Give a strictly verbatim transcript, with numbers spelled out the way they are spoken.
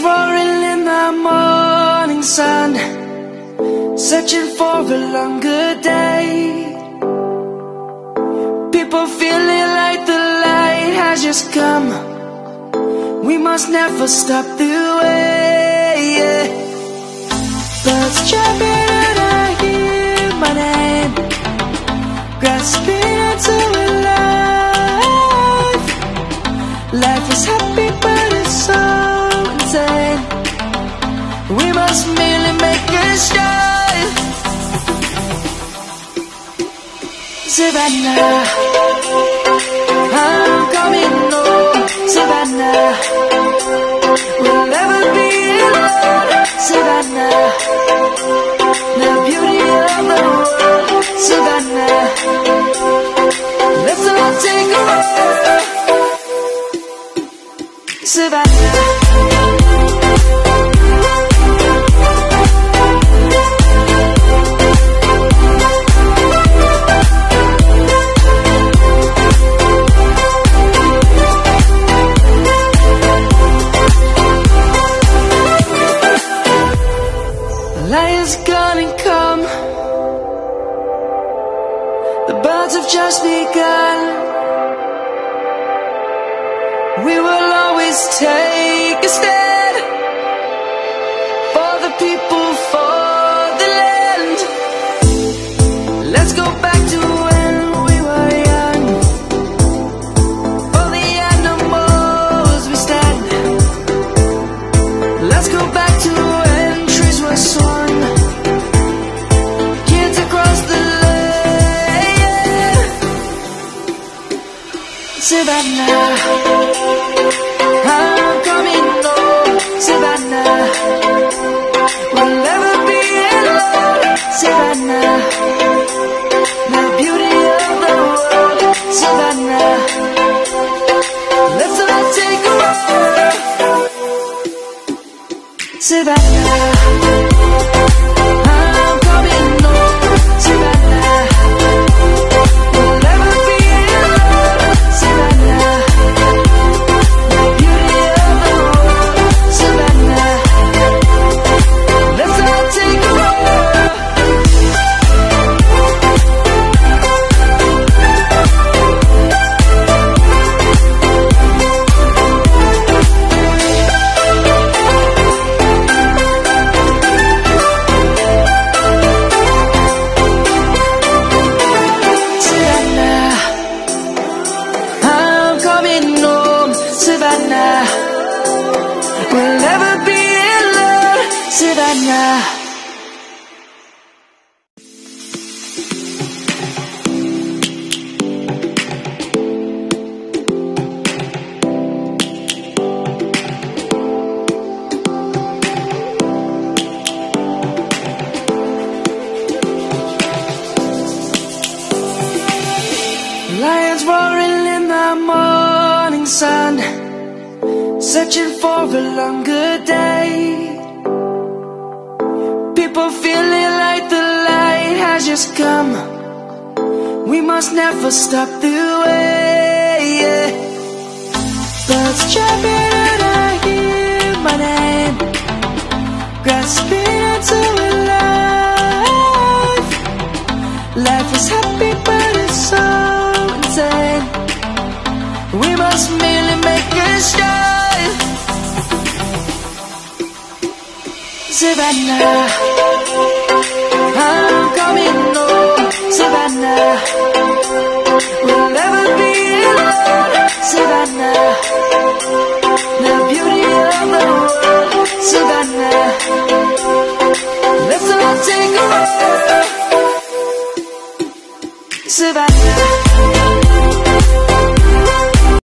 roaring in the morning sun, searching for a longer day. People feeling like the light has just come. We must never stop the way, yeah. Birds chirping and I hear my name, grasping into a life. Life is happy but it's so insane. We must merely make a start. Savannah, I'm coming home. Savannah, we'll never be alone. Savannah, the beauty of the world. Savannah, let's all take a ride. Savannah, light is gonna come. The birds have just begun. We will always take a stand for the people, for the land. Let's go back to when we were young. For the animals we stand. Let's go back to when trees were swung, kids across the land. Savannah, I'm coming home. Savannah, we'll never be alone. Savannah, the beauty of the world. Savannah, let's all take a ride. Savannah, I'm coming home. Savannah, we'll never be alone. Savannah, the beauty of the world. Savannah, let's all take a ride. Savannah, I'm coming home. Savannah, we'll never be alone. Savannah. Lions roaring in the morning sun, searching for a longer day. People feeling like the light has just come. We must never stop the way, yeah. Birds chirping and I hear my name, grasping into a life. Life is happy but it's so insane. We must merely make a start. Savannah,